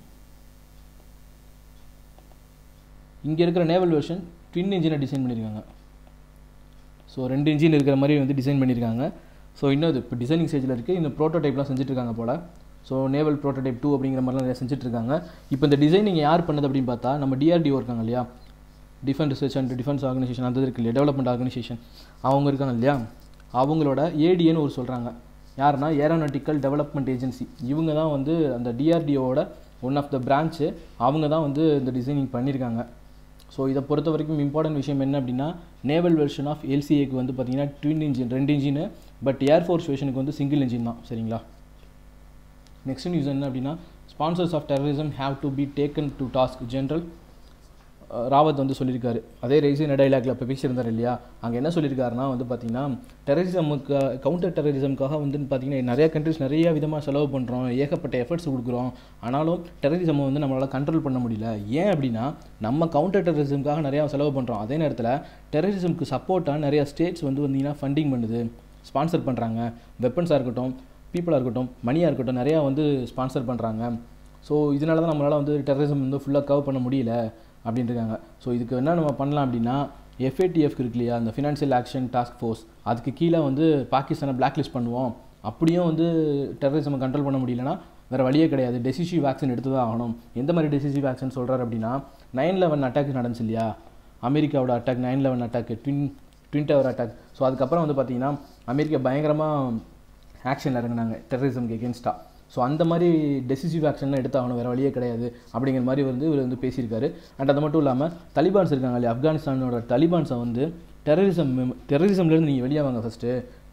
இங்கே இருக்கிற நேவல் வெர்ஷன் ட்வின் இன்ஜினை டிசைன் பண்ணியிருக்காங்க. ஸோ ரெண்டு இன்ஜின் இருக்கிற மாதிரி வந்து டிசைன் பண்ணியிருக்காங்க. ஸோ இன்னும் இப்போ டிசைனிங் ஸ்டேஜில் இருக்குது. இந்த ப்ரோட்டோடைப்லாம் செஞ்சுட்ருக்காங்க போல். ஸோ நேவல் ப்ரோட்டோடைப் டூ அப்படிங்கிற மாதிரிலாம் நிறைய செஞ்சுட்ருக்காங்க. இப்போ இந்த டிசைனிங் யார் பண்ணது அப்படின்னு பார்த்தா நம்ம டிஆர்டிஓ இருக்காங்க இல்லையா, defence research and defence organisation, அந்த இருக்கு இல்லையா, டெவலப்மெண்ட் ஆர்கனைசேஷன், அவங்க இருக்காங்க இல்லையா, அவங்களோட ஏடிஏன்னு ஒரு சொல்கிறாங்க. யாருன்னா ஏரோநாட்டிக்கல் டெவலப்மெண்ட் ஏஜென்சி. இவங்க தான் வந்து அந்த டிஆர்டிஓவோட ஒன் ஆஃப் த பிரான்ச்சு. அவங்க தான் வந்து இந்த டிசைனிங் பண்ணியிருக்காங்க. ஸோ இதை பொறுத்த வரைக்கும் இம்பார்ட்டன்ட் விஷயம் என்ன அப்படின்னா நேவல் வெர்ஷன் ஆஃப் எல்சிஏக்கு வந்து பார்த்திங்கன்னா ட்வின் இன்ஜின் ரெண்டு இன்ஜினு, பட் ஏர்ஃபோர்ஸ் வெர்ஷனுக்கு வந்து சிங்கிள் இன்ஜின் தான் சரிங்களா. நெக்ஸ்ட் நியூஸ் என்ன அப்படின்னா sponsors of terrorism have to be taken to task. General Rawat வந்து சொல்லியிருக்காரு. அதே ரைசின் டைலாக்ல இப்போ பேசியிருந்தார் இல்லையா, அங்கே என்ன சொல்லியிருக்காருன்னா வந்து பார்த்திங்கன்னா டெரரிசமுக்கு கவுண்டர் டெரரிசமுக்காக வந்து பார்த்திங்கன்னா நிறையா கண்ட்ரிஸ் நிறைய விதமாக செலவு பண்ணுறோம், ஏகப்பட்ட எஃபர்ட்ஸ் கொடுக்குறோம், ஆனாலும் டெரரிசமை வந்து நம்மளால் கண்ட்ரோல் பண்ண முடியல. ஏன் அப்படின்னா நம்ம கவுண்டர் டெரரிசமுக்காக நிறையா செலவு பண்ணுறோம், அதே நேரத்தில் டெரரிசமுக்கு சப்போர்ட்டாக நிறையா ஸ்டேட்ஸ் வந்து வந்தீங்கன்னா ஃபண்டிங் பண்ணுது, ஸ்பான்சர் பண்ணுறாங்க. வெப்பன்ஸாக இருக்கட்டும், பீப்புளாக இருக்கட்டும், மணியாக இருக்கட்டும், நிறையா வந்து ஸ்பான்சர் பண்ணுறாங்க. ஸோ இதனால தான் நம்மளால் வந்து டெரரிசம் வந்து ஃபுல்லாக கவர் பண்ண முடியல அப்படின்ட்டுருக்காங்க. ஸோ இதுக்கு என்ன நம்ம பண்ணலாம் அப்படின்னா எஃப்ஏடிஎஃப் இருக்கு இல்லையா, அந்த ஃபினான்ஷியல் ஆக்ஷன் டாஸ்க் ஃபோர்ஸ், அதுக்கு கீழே வந்து பாகிஸ்தானை பிளாக் லிஸ்ட் பண்ணுவோம். அப்படியும் வந்து டெரரிசமை கண்ட்ரோல் பண்ண முடியலன்னா வேறு வழியே கிடையாது, டெசிசிவ் ஆக்ஷன் எடுத்து தான் ஆகணும். எந்த மாதிரி டெசிசிவ் ஆக்ஷன் சொல்கிறார் அப்படின்னா நைன் லெவன் அட்டாக் நடந்துச்சு இல்லையா, அமெரிக்காவோட attack, nine eleven attack, twin twin tower attack. So அதுக்கப்புறம் வந்து பார்த்திங்கன்னா அமெரிக்கா பயங்கரமாக ஆக்ஷனில் இறங்கினாங்க டெரரிசம்க்கு எகென்ஸ்டாக. ஸோ அந்த மாதிரி டெசிசிவ் ஆக்ஷன்லாம் எடுத்தாகணும், வேறு வழியே கிடையாது அப்படிங்கிற மாதிரி வந்து இவர் வந்து பேசியிருக்காரு. அண்ட் அது மட்டும் இல்லாமல் தலிபான்ஸ் இருக்காங்க இல்லையா, ஆப்கானிஸ்தானோட தலிபான்ஸை வந்து டெரரிசம் டெரரிசம்லேருந்து நீங்கள் வெளியே வாங்க, ஃபஸ்ட்டு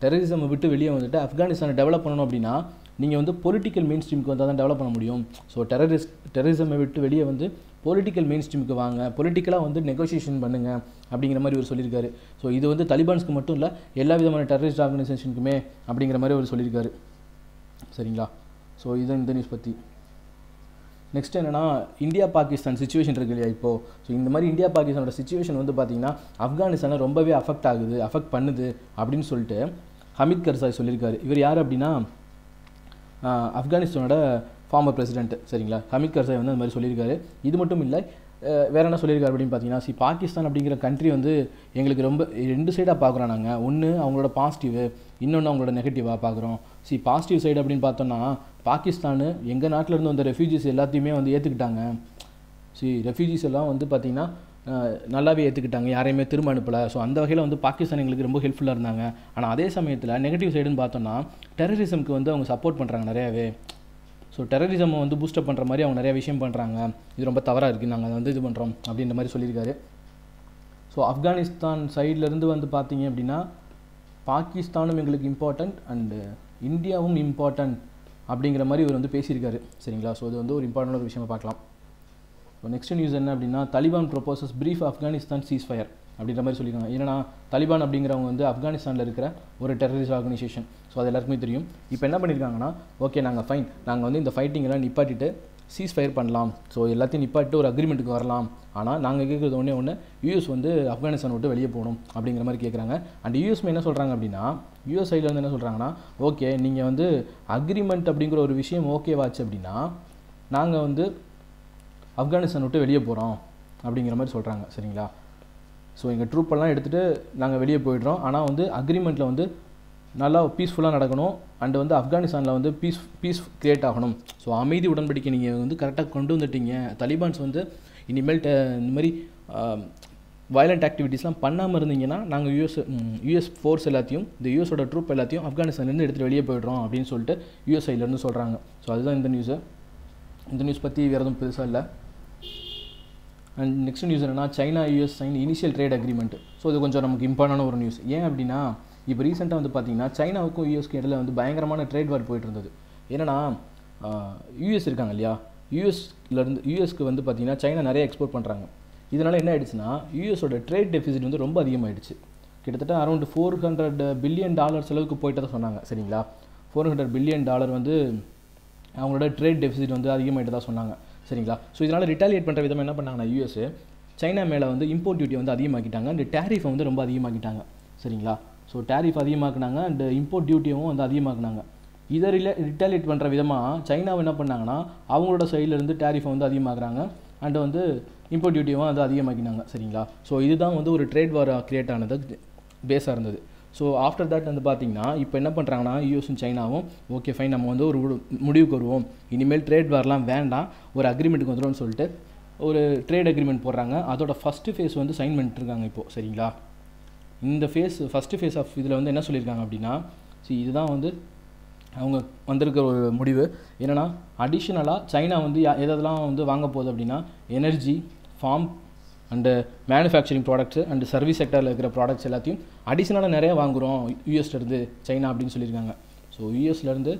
டெரரிசம் விட்டு வெளியே வந்துட்டு ஆப்கானிஸ்தானை டெவலப் பண்ணணும் அப்படின்னா நீங்கள் வந்து பொலிட்டிக்கல் மெயின் ஸ்ட்ரீமுக்கு வந்தால் தான் டெவலப் பண்ண முடியும். ஸோ டெரரிஸ்ட் டெரரிசமை விட்டு வெளியே வந்து பொலிட்டிக்கல் மெயின் ஸ்ட்ரீமுக்கு வாங்க, பொலிட்டிக்கலாக வந்து நெகோசியேஷன் பண்ணுங்கள் அப்படிங்கிற மாதிரி ஒரு சொல்லியிருக்காரு. ஸோ இது வந்து தலிபான்ஸ்க்கு மட்டும் இல்லை, எல்லா விதமான டெரரிஸ்ட் ஆர்கனைசேஷனுக்குமே அப்படிங்கிற மாதிரி அவர் சொல்லியிருக்காரு. சரிங்களா? ஸோ இதுதான் இந்த நியூஸ் பற்றி. நெக்ஸ்ட் என்னென்னா, இந்தியா பாகிஸ்தான் சுச்சுவேஷன் இருக்கு இல்லையா இப்போது. ஸோ இந்த மாதிரி இந்தியா பாகிஸ்தானோட சுச்சுவேஷன் வந்து பார்த்திங்கன்னா ஆப்கானிஸ்தானை ரொம்பவே அஃபெக்ட் ஆகுது, அஃபெக்ட் பண்ணுது அப்படின்னு சொல்லிட்டு ஹமீத் கர்சாய் சொல்லியிருக்காரு. இவர் யார் அப்படின்னா ஆப்கானிஸ்தானோட ஃபார்மர் பிரசிடென்ட். சரிங்களா? ஹமீத் கர்சாய் வந்து அந்த மாதிரி சொல்லியிருக்காரு. இது மட்டும் இல்லை, வேறு என்ன சொல்லியிருக்காரு அப்படின்னு பார்த்தீங்கன்னா, சி பாகிஸ்தான் அப்படிங்கிற கண்ட்ரி வந்து எங்களுக்கு ரொம்ப ரெண்டு சைடாக பார்க்குறோம் நாங்கள். ஒன்று அவங்களோட பாசிட்டிவு, இன்னொன்று அவங்களோட நெகட்டிவாக பார்க்குறோம். சி பாசிட்டிவ் சைடு அப்படின்னு பார்த்தோன்னா, பாகிஸ்தான் எங்கள் நாட்டிலேருந்து வந்த ரெஃப்யூஜிஸ் எல்லாத்தையுமே வந்து ஏற்றுக்கிட்டாங்க. சி ரெஃப்யூஜிஸ் எல்லாம் வந்து பார்த்திங்கன்னா நல்லாவே ஏற்றுக்கிட்டாங்க, யாரையுமே திரும்ப அனுப்பலை. ஸோ அந்த வகையில் வந்து பாகிஸ்தான் எங்களுக்கு ரொம்ப ஹெல்ப்ஃபுல்லாக இருந்தாங்க. ஆனால் அதே சமயத்தில் நெகட்டிவ் சைடுன்னு பார்த்தோன்னா, டெரரிசம்க்கு வந்து அவங்க சப்போர்ட் பண்ணுறாங்க நிறையாவே. ஸோ டெரரிசம் வந்து பூஸ்டப் பண்ணுற மாதிரி அவங்க நிறைய விஷயம் பண்ணுறாங்க, இது ரொம்ப தவறாக இருக்குது, நாங்கள் அதை வந்து இது பண்ணுறோம் அப்படின்ற மாதிரி சொல்லியிருக்காரு. ஸோ ஆப்கானிஸ்தான் சைட்லேருந்து வந்து பார்த்தீங்க அப்படின்னா பாகிஸ்தானும் எங்களுக்கு இம்பார்ட்டண்ட் அண்டு இந்தியாவும் இம்பார்ட்டண்ட் அப்படிங்கிற மாதிரி இவர் வந்து பேசியிருக்காரு. சரிங்களா? ஸோ இது வந்து ஒரு இம்பார்ட்டன்ட் ஒரு விஷயமா பார்க்கலாம். ஸோ நெக்ஸ்ட் நியூஸ் என்ன அப்படின்னா, Taliban proposes brief Afghanistan ceasefire அப்படின்ற மாதிரி சொல்லியிருக்காங்க. ஏன்னா தலிபான் அப்படிங்கிறவங்க வந்து ஆப்கானிஸ்தானில் இருக்கிற ஒரு டெரரிஸ்ட் ஆர்கனைசேஷன். ஸோ அது எல்லாருக்குமே தெரியும். இப்போ என்ன பண்ணியிருக்காங்கன்னா, ஓகே நாங்கள் ஃபைன், நாங்கள் வந்து இந்த ஃபைட்டிங் எல்லாம் நிப்பாட்டிட்டு சீஸ் ஃபயர் பண்ணலாம், ஸோ எல்லாத்தையும் நிப்பாட்டிட்டு ஒரு அக்ரிமெண்ட்டுக்கு வரலாம். ஆனால் நாங்கள் கேட்குறது ஒன்றே ஒன்று, யூஎஸ் வந்து ஆப்கானிஸ்தான் விட்டு வெளியே போகணும் அப்படிங்கிற மாதிரி கேட்குறாங்க. அண்ட் யூஎஸ்மே என்ன சொல்கிறாங்க அப்படின்னா, யூஎஸ் சைடில் வந்து என்ன சொல்கிறாங்கன்னா, ஓகே நீங்கள் வந்து அக்ரிமெண்ட் அப்படிங்கிற ஒரு விஷயம் ஓகேவாச்சு அப்படின்னா நாங்கள் வந்து ஆப்கானிஸ்தான் விட்டு வெளியே போகிறோம் அப்படிங்கிற மாதிரி சொல்கிறாங்க. சரிங்களா? ஸோ எங்கள் ட்ரூப்பெல்லாம் எடுத்துகிட்டு நாங்கள் வெளியே போயிடுறோம், ஆனால் வந்து அக்ரிமெண்ட்டில் வந்து நல்லா பீஸ்ஃபுல்லாக நடக்கணும் அண்டு வந்து ஆப்கானிஸ்தானில் வந்து பீஸ் பீஸ் க்ரியேட் ஆகணும். ஸோ அமைதி உடன்படிக்கை நீங்கள் வந்து கரெக்டாக கொண்டு வந்துட்டீங்க, தலிபான்ஸ் வந்து இனிமேல் இந்த மாதிரி வயலண்ட் ஆக்டிவிட்டீஸ்லாம் பண்ணாமல் இருந்தீங்கன்னா நாங்கள் யூஎஸ் யூஎஸ் ஃபோர்ஸ் எல்லாத்தையும் இந்த யூஎஸோட ட்ரூப் எல்லாத்தையும் ஆப்கானிஸ்தான்லேருந்து எடுத்துகிட்டு வெளியே போய்ட்றோம் அப்படின்னு சொல்லிட்டு யூஎஸ் சைட்லேருந்து சொல்கிறாங்க. ஸோ அதுதான் இந்த நியூஸு. இந்த நியூஸ் பற்றி வேறு எதுவும் பெருசாக இல்லை. அண்ட் நெக்ஸ்ட் நியூஸ் என்னென்னா, China US sign initial trade agreement. So இது கொஞ்சம் நமக்கு இம்பார்ட்டண்டான ஒரு நியூஸ். ஏன் அப்படின்னா, இப்போ ரீசெண்டாக வந்து பார்த்திங்கன்னா சைனாவுக்கும் யூஎஸ்க்கு இடையில வந்து பயங்கரமான ட்ரேட் வார் போயிட்டு இருந்தது. ஏன்னா யூஎஸ் இருக்காங்க இல்லையா, யூஎஸ்லேருந்து யூஎஸ்க்கு வந்து பார்த்திங்கன்னா சைனா நிறைய எக்ஸ்போர்ட் பண்ணுறாங்க. இதனால் என்ன ஆகிடுச்சுன்னா, யூஎஸோட ட்ரேட் டெஃபிசிட் வந்து ரொம்ப அதிகமாகிடுச்சு. கிட்டத்தட்ட around four hundred billion dollars அளவுக்கு போயிட்டு தான் சொன்னாங்க. சரிங்களா? ஃபோர் ஹண்ட்ரட் பில்லியன் டாலர் வந்து அவங்களோட ட்ரேட் டெஃபிசிட் வந்து அதிகமாகிட்டு தான் சொன்னாங்க. சரிங்களா? ஸோ இதனால் ரிட்டாலியேட் பண்ணுற விதமாக என்ன பண்ணாங்கன்னா, யூஎஸ் சைனா மேலே வந்து இம்போர்ட் டியூட்டி வந்து அதிகமாக்கிட்டாங்க, அண்ட் டேரிஃபை வந்து ரொம்ப அதிகமாக்கிட்டாங்க. சரிங்களா? ஸோ டேரிஃப் அதிகமாக்குனாங்க அண்ட் இம்போர்ட் டியூட்டியும் வந்து அதிகமாக்குனாங்க. இதை ரிலே ரிட்டாலியேட் பண்ணுற விதமாக சைனாவை என்ன பண்ணாங்கன்னா, அவங்களோட சைட்லேருந்து டேரிஃபை வந்து அதிகமாக்குறாங்க அண்ட் வந்து இம்போர்ட் டியூட்டியும் வந்து அதிகமாக்கினாங்க. சரிங்களா? ஸோ இதுதான் வந்து ஒரு ட்ரேட் வார் க்ரியேட் ஆனது பேஸாக இருந்தது. ஸோ ஆஃப்டர் தட் வந்து பார்த்திங்கன்னா இப்போ என்ன பண்ணுறாங்கன்னா, யூஎஸும் சைனாவும் ஓகே ஃபைன் நம்ம வந்து ஒரு முடிவுக்கு வருவோம், இனிமேல் ட்ரேட் வார்லாம் வேண்டாம், ஒரு அக்ரிமெண்ட்டுக்கு வந்துடும்னு சொல்லிட்டு ஒரு ட்ரேட் அக்ரிமெண்ட் போடுறாங்க. அதோட ஃபஸ்ட்டு ஃபேஸ் வந்து சைன் பண்ணிட்டுருக்காங்க இப்போது. சரிங்களா? இந்த ஃபேஸ் ஃபஸ்ட்டு ஃபேஸ் ஆஃப் இதில் வந்து என்ன சொல்லியிருக்காங்க அப்படின்னா, ஸோ இதுதான் வந்து அவங்க வந்திருக்கிற ஒரு முடிவு. என்னென்னா, அடிஷ்னலாக சைனா வந்து எதெல்லாம் வந்து வாங்க போகுது அப்படின்னா, energy, farm and manufacturing products and service செக்டரில் இருக்கிற ப்ராடக்ட்ஸ் எல்லாத்தையும் அடிஷ்னலாக நிறையா வாங்குகிறோம் யூஎஸ்லேருந்து சைனா அப்படின்னு சொல்லியிருக்காங்க. ஸோ யூஎஸ்லேருந்து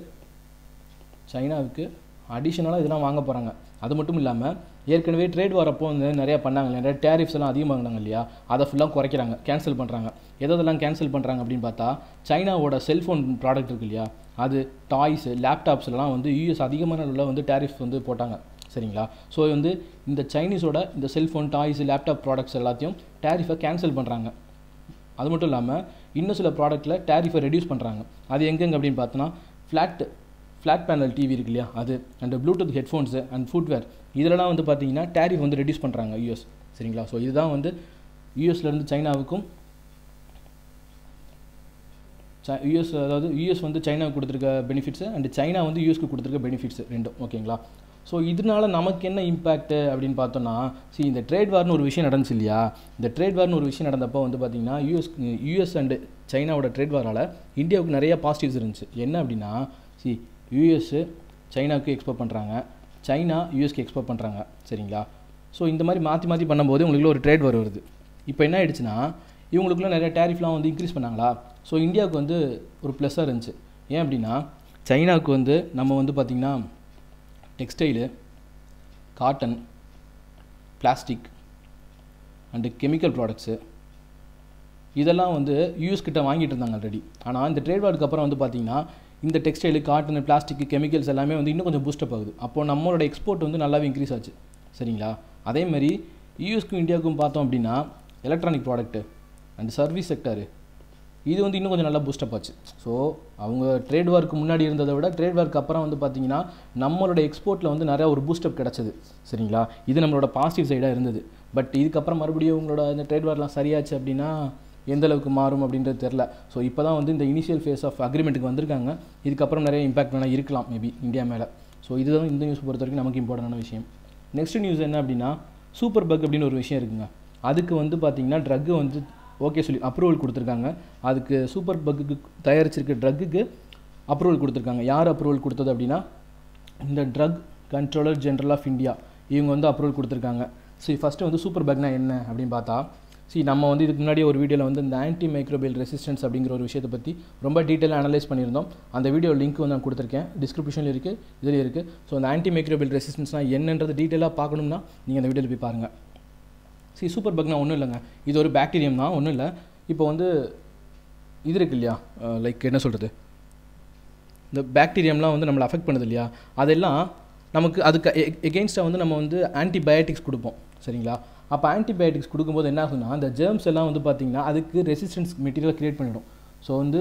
சைனாவுக்கு அடிஷ்னலாக இதெல்லாம் வாங்க போகிறாங்க. அது மட்டும் இல்லாமல் ஏற்கனவே ட்ரேட் வரப்போ வந்து நிறையா பண்ணாங்க, நிறைய டேரிஃப்ஸ் எல்லாம் அதிகமாகினாங்க இல்லையா, அதை ஃபுல்லாக குறைக்கிறாங்க, கேன்சல் பண்ணுறாங்க. எதெல்லாம் கேன்சல் பண்ணுறாங்க அப்படின்னு பார்த்தா, சைனாவோட செல்ஃபோன் ப்ராடக்ட் இருக்கு இல்லையா, அது டாய்ஸு லேப்டாப்ஸ்லாம் வந்து யூஎஸ் அதிகமான அளவில் வந்து டேரிஃப் வந்து போட்டாங்க. சரிங்களா? ஸோ வந்து இந்த சைனீஸோட இந்த செல்ஃபோன், டாய்ஸு, லேப்டாப் ப்ராடக்ட்ஸ் எல்லாத்தையும் டேரிஃபை கேன்சல் பண்ணுறாங்க. அது மட்டும் இல்லாமல் இன்னும் சில ப்ராடக்ட்டில் டேரிஃபை ரெடியூஸ் பண்ணுறாங்க. அது எங்கெங்க அப்படின்னு பார்த்தோன்னா, ஃப்ளாட் ஃப்ளாட் பேனல் டிவி இருக்கு இல்லையா, அது and Bluetooth headphones and footwear இதெல்லாம் வந்து பார்த்திங்கன்னா டேரிஃப் வந்து ரெடியூஸ் பண்ணுறாங்க யூஎஸ். சரிங்களா? ஸோ இதுதான் வந்து யூஎஸ்லேருந்து சைனாவுக்கும் யூஎஸ் அதாவது யூஎஸ் வந்து சைனாவுக்கு கொடுத்துருக்க பெனிஃபிட்ஸு அண்ட் சைனா வந்து யூஎஸ்க்கு கொடுத்துருக்க பெனிஃபிட்ஸு ரெண்டும். ஓகேங்களா? ஸோ இதனால நமக்கு என்ன இம்பேக்ட்டு அப்படின்னு பார்த்தோன்னா, சி இந்த ட்ரேட் வார்னு ஒரு விஷயம் நடந்துச்சு இல்லையா, இந்த ட்ரேட் வார்னு ஒரு விஷயம் நடந்தப்போ வந்து பார்த்திங்கன்னா யூஎஸ் யூஎஸ் அண்டு சைனாவோட ட்ரேட் வாரால் இந்தியாவுக்கு நிறைய பாசிட்டிவ்ஸ் இருந்துச்சு. என்ன அப்படின்னா, சி யூஎஸ்ஸு சைனாவுக்கு எக்ஸ்போர்ட் பண்ணுறாங்க, சைனா யூஎஸ்க்கு எக்ஸ்போர்ட் பண்ணுறாங்க. சரிங்களா? ஸோ இந்த மாதிரி மாற்றி மாற்றி பண்ணும்போது உங்களுக்கு ஒரு ட்ரேட் வார் வருது. இப்போ என்ன ஆகிடுச்சுன்னா, இவங்களுக்குள்ள நிறைய டேரிஃப்லாம் வந்து இன்க்ரீஸ் பண்ணாங்களா. ஸோ இந்தியாவுக்கு வந்து ஒரு ப்ளஸ்ஸாக இருந்துச்சு. ஏன் அப்படின்னா சைனாவுக்கு வந்து நம்ம வந்து பார்த்திங்கன்னா textile, cotton, plastic and chemical products இதெல்லாம் வந்து யூஎஸ் கிட்ட வாங்கிட்டு இருந்தாங்க ஆல்ரெடி. ஆனால் இந்த ட்ரேட் வார்க்கு அப்புறம் வந்து பார்த்திங்கன்னா இந்த டெக்ஸ்டைலு, காட்டன், பிளாஸ்டிக், கெமிக்கல்ஸ் எல்லாமே வந்து இன்னும் கொஞ்சம் பூஸ்டப் ஆகுது. அப்போது நம்மளோட எக்ஸ்போர்ட் வந்து நல்லாவே இன்க்ரீஸ் ஆச்சு. சரிங்களா. அதேமாதிரி யூஎஸ்க்கும் இந்தியாவுக்கும் பார்த்தோம் அப்படின்னா electronic product and service sector இது வந்து இன்னும் கொஞ்சம் நல்லா பூஸ்டப் ஆச்சு. ஸோ அவங்க ட்ரேட் வார்க்கு முன்னாடி இருந்ததை விட ட்ரேட் வார்க்கு அப்புறம் வந்து பார்த்திங்கன்னா நம்மளோட எக்ஸ்போர்ட்டில் வந்து நிறையா ஒரு பூஸ்டப் கிடச்சிது. சரிங்களா. இது நம்மளோட பாசிட்டிவ் சைடாக இருந்தது. பட் இதுக்கப்புறம் மறுபடியும் உங்களோட இந்த ட்ரேட் வார்லாம் சரியாச்சு அப்படின்னா எந்த அளவுக்கு மாறும் அப்படின்றது தெரில. ஸோ இப்போ தான் வந்து இந்த இனிஷியல் ஃபேஸ் ஆஃப் அக்ரிமெண்ட்டுக்கு வந்திருக்காங்க. இதுக்கப்புறம் நிறைய இம்பாக்ட் வேணால் இருக்கலாம் மேபி இந்தியா மேலே. ஸோ இதுதான் இந்த நியூஸ் பொறுத்த வரைக்கும் நமக்கு இம்பார்ட்டண்டான விஷயம். நெக்ஸ்ட் நியூஸ் என்ன அப்படின்னா சூப்பர் பக் அப்படின்னு ஒரு விஷயம் இருக்குங்க. அதுக்கு வந்து பார்த்திங்கன்னா ட்ரக்கு வந்து ஓகே சொல்லி அப்ரூவல் கொடுத்துருக்காங்க. அதுக்கு சூப்பர் பக்குக்கு தயாரிச்சிருக்க ட்ரக்குக்கு அப்ரூவல் கொடுத்துருக்காங்க. யார் அப்ரூவல் கொடுத்தது அப்படின்னா இந்த drug controller general of India இவங்க வந்து அப்ரூவல் கொடுத்துருக்காங்க. ஸோ ஃபஸ்ட்டு வந்து சூப்பர் பக்னா என்ன அப்படின்னு பார்த்தா சி நம்ம வந்து இதுக்கு முன்னாடி ஒரு வீடியோவில் வந்து இந்த ஆன்டி மைக்ரோபியல் ரெசிஸ்டன்ஸ் அப்படிங்கிற ஒரு விஷயத்தை பற்றி ரொம்ப டீட்டெயிலாக அனலைஸ் பண்ணியிருந்தோம். அந்த வீடியோ லிங்க் வந்து நான் கொடுத்துருக்கேன், டிஸ்கிரிப்ஷனில் இருக்குது, இதில் இருக்குது. ஸோ அந்த ஆன்டி மைக்ரோபியல் ரெசிஸ்டன்ஸ்னால் என்னன்றது டீட்டெயிலாக பார்க்கணும்னா நீங்கள் அந்த வீடியோவில் போய் பாருங்கள். சி சூப்பர் பக்னா ஒன்றும் இல்லைங்க, இது ஒரு பாக்டீரியம் தான், ஒன்றும் இல்லை. இப்போ வந்து இது இருக்குது இல்லையா, லைக் என்ன சொல்கிறது, இந்த பாக்டீரியம்லாம் வந்து நம்மளை அஃபெக்ட் பண்ணுது இல்லையா, அதெல்லாம் நமக்கு அதுக்கு எகெயின்ஸ்டாக வந்து நம்ம வந்து ஆன்டிபயோட்டிக்ஸ் கொடுப்போம். சரிங்களா. அப்போ ஆன்டிபயோட்டிக்ஸ் கொடுக்கும்போது என்ன ஆகுதுன்னா அந்த ஜெர்ம்ஸ் எல்லாம் வந்து பார்த்திங்கன்னா அதுக்கு ரெசிஸ்டன்ஸ் மெட்டீரியல் க்ரியேட் பண்ணிடும். ஸோ வந்து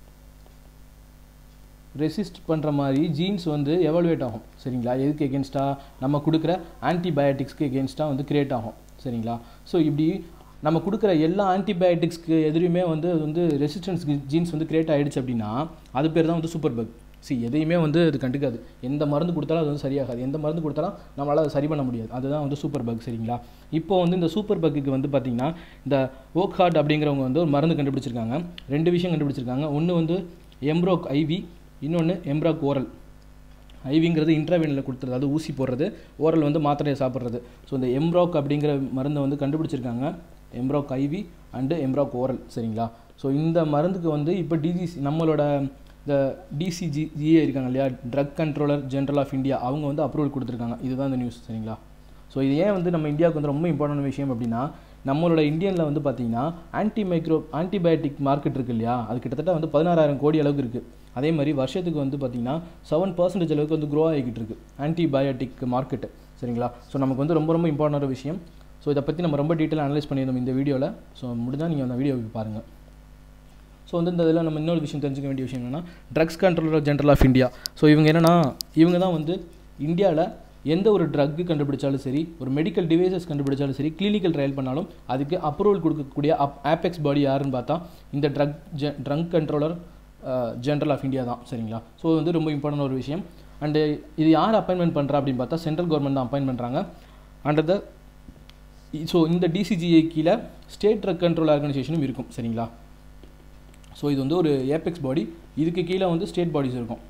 ரெசிஸ்ட் பண்ணுற மாதிரி ஜீன்ஸ் வந்து எவாலுவேட் ஆகும். சரிங்களா. எதுக்கு எகென்ஸ்டாக நம்ம கொடுக்குற ஆன்டிபயோட்டிக்ஸ்க்கு எகென்ஸ்டாக வந்து க்ரியேட் ஆகும். சரிங்களா. ஸோ இப்படி நம்ம கொடுக்குற எல்லா ஆன்டிபயோட்டிக்ஸ்க்கு எதிரையுமே வந்து அது வந்து ரெசிஸ்டன்ஸ் ஜீன்ஸ் வந்து க்ரியேட் ஆகிடுச்சு அப்படின்னா அது பேர் தான் வந்து சூப்பர் பக். சி எதையுமே வந்து அது கண்டுக்காது. எந்த மருந்து கொடுத்தாலும் அது வந்து சரியாகாது. எந்த மருந்து கொடுத்தாலும் நம்மளால் அதை சரி பண்ண முடியாது. அதுதான் வந்து சூப்பர் பக். சரிங்களா. இப்போ வந்து இந்த சூப்பர் பக்குக்கு வந்து பார்த்திங்கன்னா இந்த ஓக்ஹார்ட் அப்படிங்கிறவங்க வந்து ஒரு மருந்து கண்டுபிடிச்சிருக்காங்க. ரெண்டு விஷயம் கண்டுபிடிச்சிருக்காங்க. ஒன்று வந்து எம்ப்ரோக் ஐவி, இன்னொன்று எம்ப்ராக் ஓரல். ஐவிங்கிறது இன்ட்ராவெனில் கொடுத்துறது, அது ஊசி போடுறது, ஓரல் வந்து மாத்திரையை சாப்பிட்றது. ஸோ இந்த எம்ப்ராக் அப்படிங்கிற மருந்தை வந்து கண்டுபிடிச்சிருக்காங்க. Emrok IV and Emrok oral. சரிங்களா. ஸோ இந்த மருந்துக்கு வந்து இப்போ டிஜிசி நம்மளோட இந்த டிசிஜிஏ இருக்காங்க இல்லையா, drug controller general of India, அவங்க வந்து அப்ரூவல் கொடுத்துருக்காங்க. இதுதான் இந்த நியூஸ். சரிங்களா. ஸோ இது ஏன் வந்து நம்ம இந்தியாவுக்கு வந்து ரொம்ப இம்பார்ட்டன்ட் விஷயம் அப்படின்னா நம்மளோட இந்தியனில் வந்து பார்த்திங்கன்னா ஆன்டி மைக்ரோ ஆன்டிபயோட்டிக் மார்க்கெட் இருக்குது இல்லையா, அது கிட்டத்தட்ட வந்து பதினாறாயிரம் கோடி அளவுக்கு இருக்குது. அதே மாதிரி வருஷத்துக்கு வந்து பார்த்திங்கன்னா செவன் பர்சன்டேஜ் அளவுக்கு வந்து க்ரோ ஆகிக்கிட்டு இருக்குது ஆன்டிபயோட்டிக் மார்க்கெட்டு. சரிங்களா. ஸோ நமக்கு வந்து ரொம்ப ரொம்ப இம்பார்ட்டன்ட் விஷயம். ஸோ இதை பற்றி நம்ம ரொம்ப டீட்டெயிலாக அனலைஸ் பண்ணியிருந்தோம் இந்த வீடியோவில். ஸோ முடிஞ்சால் நீங்கள் அந்த வீடியோ பாருங்கள். ஸோ வந்து இந்த இதில் நம்ம இன்னொரு விஷயம் தெரிஞ்சுக்க வேண்டிய விஷயம் என்னென்னா drugs controller general of India. So இவங்க என்னென்னா இவங்க தான் வந்து இந்தியாவில் எந்த ஒரு ட்ரக்கு கண்டுபிடிச்சாலும் சரி, ஒரு மெடிக்கல் டிவைசஸ் கண்டுபிடிச்சாலும் சரி, கிளினிக்கல் ட்ரையல் பண்ணாலும் அதுக்கு அப்ரூவல் கொடுக்கக்கூடிய அப் ஆபெக்ஸ் பாடி யாருன்னு பார்த்தா இந்த ட்ரக் ஜெ drug controller general of India தான். சரிங்களா. ஸோ வந்து ரொம்ப இம்பார்ட்டன்ட் ஒரு விஷயம். அண்டு இது யார் அப்பாயின்மெண்ட் பண்ணுறா அப்படின்னு பார்த்தா சென்ட்ரல் கவர்மெண்ட் தான் அப்பாயின்ட் பண்ணுறாங்க. அண்டர் த ஸோ இந்த டிசிஜிஏ கீழே ஸ்டேட் ட்ரக் கண்ட்ரோல் ஆர்கனைசேஷனும் இருக்கும். சரிங்களா. ஸோ இது வந்து ஒரு ஏபெக்ஸ் பாடி, இதுக்கு கீழே வந்து ஸ்டேட் பாடிஸ் இருக்கும்.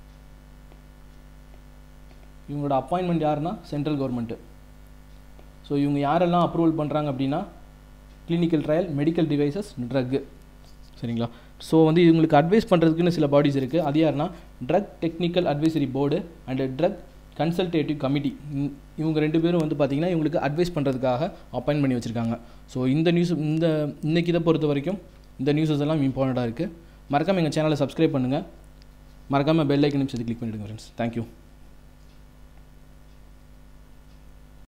இவங்களோட அப்பாயின்மெண்ட் யாருன்னா சென்ட்ரல் கவர்மெண்ட்டு. ஸோ இவங்க யாரெல்லாம் அப்ரூவல் பண்ணுறாங்க அப்படின்னா clinical trial, medical devices, drug. சரிங்களா. ஸோ வந்து இவங்களுக்கு அட்வைஸ் பண்ணுறதுக்குன்னு சில பாடிஸ் இருக்குது. அது யாருன்னா drug technical advisory board and drug consultative committee. இவங்க ரெண்டு பேரும் வந்து பார்த்திங்கன்னா இவங்களுக்கு அட்வைஸ் பண்ணுறதுக்காக அப்பாயின்ட் பண்ணி வச்சுருக்காங்க. ஸோ இந்த நியூஸ் இந்த இன்றைக்கி இதை பொறுத்த வரைக்கும் இந்த நியூஸஸ் எல்லாம் இம்பார்ட்டண்ட்டாக இருக்குது. மறக்காமல் எங்கள் சேனலை சப்ஸ்கிரைப் பண்ணுங்கள். மறக்காமல் பெல் ஐக்கன் நிமிஷத்தை கிளிக் பண்ணிவிடுங்க ஃப்ரெண்ட்ஸ். தேங்க்யூ.